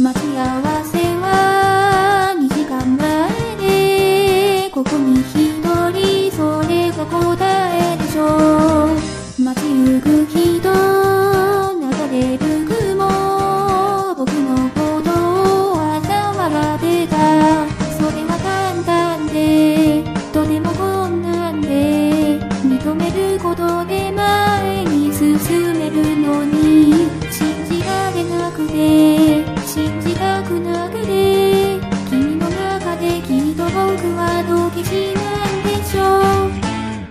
待ち合わせは2時間前で、ここに一人、それが答えでしょう。街行く人、流れる雲、僕のことを嘲笑ってた。それは簡単で、とても困難で、認めることで前に進めるのに、信じられなくて、信じたくなくて、君の中できっと僕はドキシなんでしょう。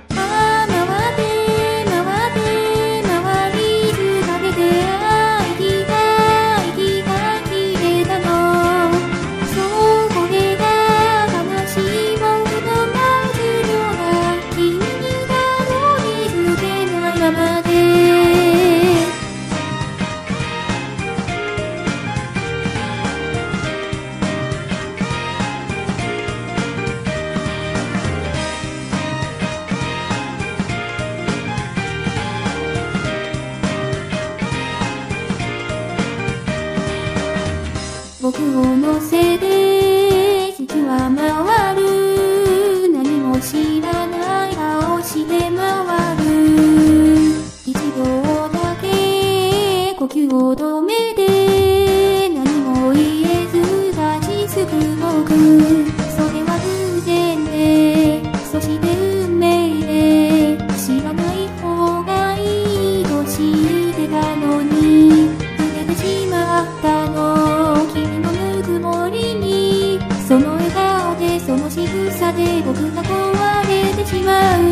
僕を乗せて時は回る、何も知らない顔して回る。一秒だけ呼吸を止めて、何も言えず立ちすく僕。それは偶然で、そして運命で、知らない方がいいと知ってたのに触れてしまったの。その笑顔でその仕草で僕が壊れてしまう。